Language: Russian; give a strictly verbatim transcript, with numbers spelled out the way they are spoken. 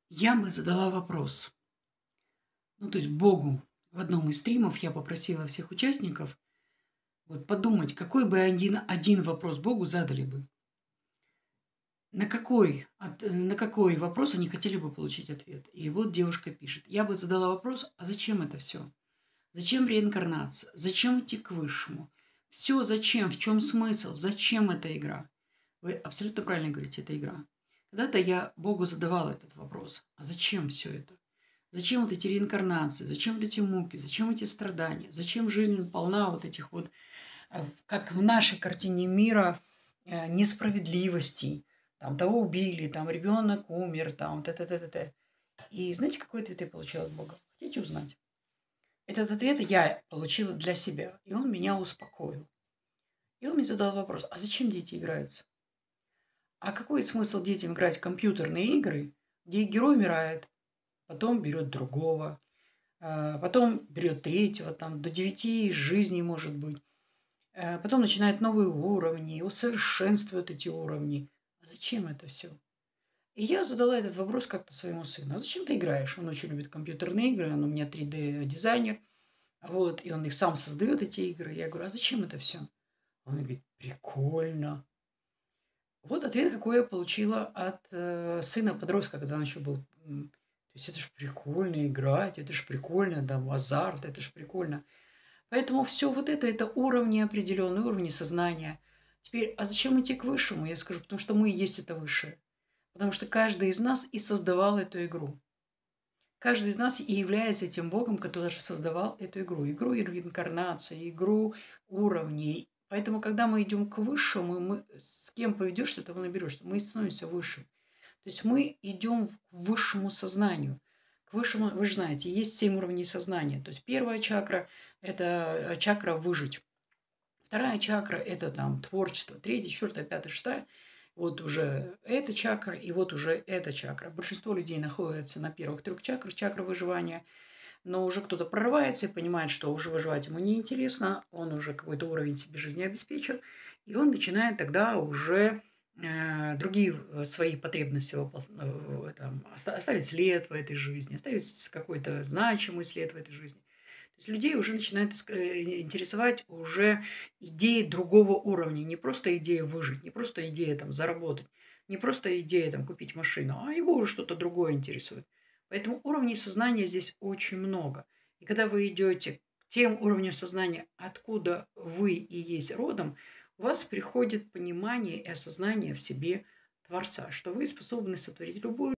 Я бы задала вопрос. Ну, то есть Богу. В одном из стримов я попросила всех участников вот подумать, какой бы один, один вопрос Богу задали бы. На какой, от- э, на какой вопрос они хотели бы получить ответ. И вот девушка пишет. Я бы задала вопрос, а зачем это все? Зачем реинкарнация? Зачем идти к высшему? Все зачем? В чем смысл? Зачем эта игра? Вы абсолютно правильно говорите, это игра. Когда-то я Богу задавала этот вопрос. А зачем все это? Зачем вот эти реинкарнации? Зачем вот эти муки? Зачем эти страдания? Зачем жизнь полна вот этих вот, э, как в нашей картине мира, э, несправедливостей? Там того убили, там ребенок умер, там т-т-т-т-т. И знаете, какой ответ я получила от Бога? Хотите узнать? Этот ответ я получила для себя, и он меня успокоил. И он мне задал вопрос, а зачем дети играются? А какой смысл детям играть в компьютерные игры, где герой умирает, потом берет другого, а, потом берет третьего, там до девяти жизней может быть, а, потом начинает новые уровни, усовершенствует эти уровни. А зачем это все? И я задала этот вопрос как-то своему сыну. А зачем ты играешь? Он очень любит компьютерные игры, он у меня три дэ-дизайнер, вот, и он их сам создает, эти игры. Я говорю, а зачем это все? Он говорит, прикольно. Вот ответ, какой я получила от э, сына подростка, когда он еще был. м, То есть это ж прикольно играть, это ж прикольно, да, азарт, это ж прикольно. Поэтому все вот это, это уровни определенные, уровни сознания. Теперь, а зачем идти к высшему? Я скажу, потому что мы и есть это высшее. Потому что каждый из нас и создавал эту игру. Каждый из нас и является тем Богом, который создавал эту игру. Игру реинкарнации, игру уровней. Поэтому, когда мы идем к высшему, мы, с кем поведешься, того наберешься. Мы становимся высшим. То есть мы идем к высшему сознанию. К высшему, вы же знаете, есть семь уровней сознания. То есть первая чакра – это чакра выжить. Вторая чакра – это там творчество. Третья, четвертая, пятая, шестая – вот уже эта чакра, и вот уже эта чакра. Большинство людей находятся на первых трех чакрах, чакра выживания, но уже кто-то прорывается и понимает, что уже выживать ему неинтересно, он уже какой-то уровень себе жизни обеспечил, и он начинает тогда уже э, другие э, свои потребности выпол- э, там, оста- оставить след в этой жизни, оставить какой-то значимый след в этой жизни. То есть людей уже начинает иск- э, интересовать уже идеи другого уровня, не просто идея выжить, не просто идея там заработать, не просто идея там купить машину, а его уже что-то другое интересует. Поэтому уровней сознания здесь очень много. И когда вы идете к тем уровням сознания, откуда вы и есть родом, у вас приходит понимание и осознание в себе Творца, что вы способны сотворить любую